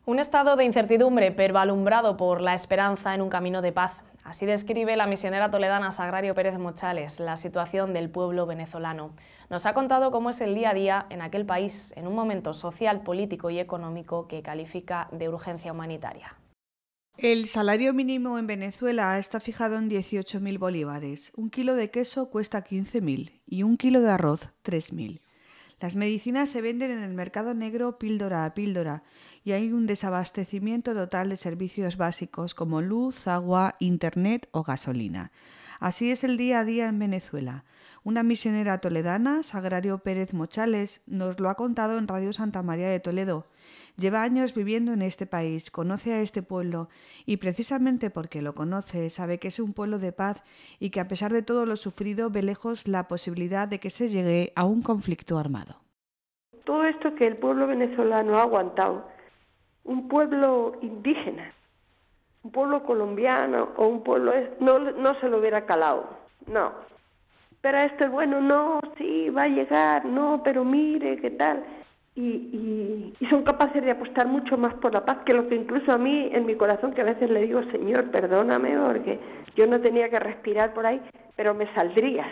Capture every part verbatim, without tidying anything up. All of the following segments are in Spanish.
Un estado de incertidumbre, pero alumbrado por la esperanza en un camino de paz. Así describe la misionera toledana Sagrario Pérez Mochales la situación del pueblo venezolano. Nos ha contado cómo es el día a día en aquel país, en un momento social, político y económico que califica de urgencia humanitaria. El salario mínimo en Venezuela está fijado en dieciocho mil bolívares. Un kilo de queso cuesta quince mil y un kilo de arroz tres mil. Las medicinas se venden en el mercado negro píldora a píldora y hay un desabastecimiento total de servicios básicos como luz, agua, internet o gasolina. Así es el día a día en Venezuela. Una misionera toledana, Sagrario Pérez Mochales, nos lo ha contado en Radio Santa María de Toledo. Lleva años viviendo en este país, conoce a este pueblo y precisamente porque lo conoce sabe que es un pueblo de paz y que a pesar de todo lo sufrido ve lejos la posibilidad de que se llegue a un conflicto armado. Todo esto que el pueblo venezolano ha aguantado, un pueblo indígena, un pueblo colombiano o un pueblo no, no se lo hubiera calado, no. Pero esto es bueno, no, sí, va a llegar, no, pero mire, ¿qué tal? Y, y, y son capaces de apostar mucho más por la paz que lo que incluso a mí, en mi corazón, que a veces le digo, Señor, perdóname, porque yo no tenía que respirar por ahí, pero me saldría.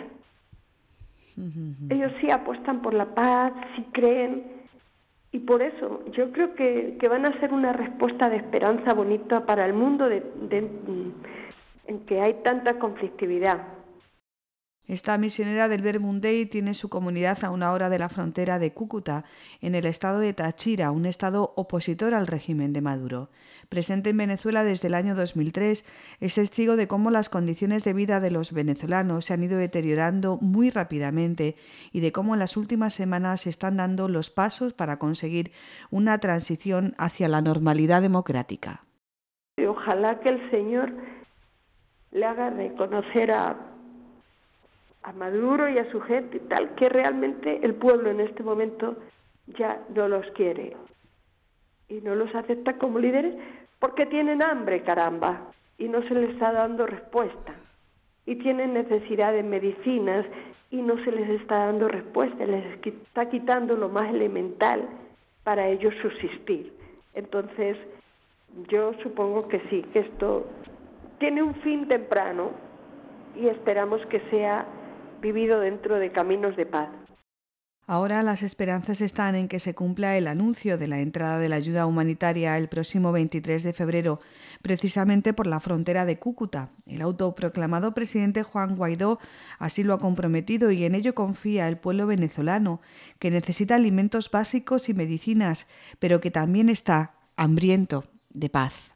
Uh-huh. Ellos sí apuestan por la paz, sí creen, y por eso yo creo que, que van a ser una respuesta de esperanza bonita para el mundo de, de, en que hay tanta conflictividad. Esta misionera del Verbo Dei tiene su comunidad a una hora de la frontera de Cúcuta, en el estado de Táchira, un estado opositor al régimen de Maduro. Presente en Venezuela desde el año dos mil tres, es testigo de cómo las condiciones de vida de los venezolanos se han ido deteriorando muy rápidamente y de cómo en las últimas semanas se están dando los pasos para conseguir una transición hacia la normalidad democrática. Y ojalá que el Señor le haga reconocer a a Maduro y a su gente y tal, que realmente el pueblo en este momento ya no los quiere y no los acepta como líderes porque tienen hambre, caramba, y no se les está dando respuesta, y tienen necesidad de medicinas y no se les está dando respuesta, les está quitando lo más elemental para ellos subsistir. Entonces yo supongo que sí, que esto tiene un fin temprano y esperamos que sea vivido dentro de caminos de paz. Ahora las esperanzas están en que se cumpla el anuncio de la entrada de la ayuda humanitaria el próximo veintitrés de febrero, precisamente por la frontera de Cúcuta. El autoproclamado presidente Juan Guaidó así lo ha comprometido y en ello confía el pueblo venezolano, que necesita alimentos básicos y medicinas, pero que también está hambriento de paz.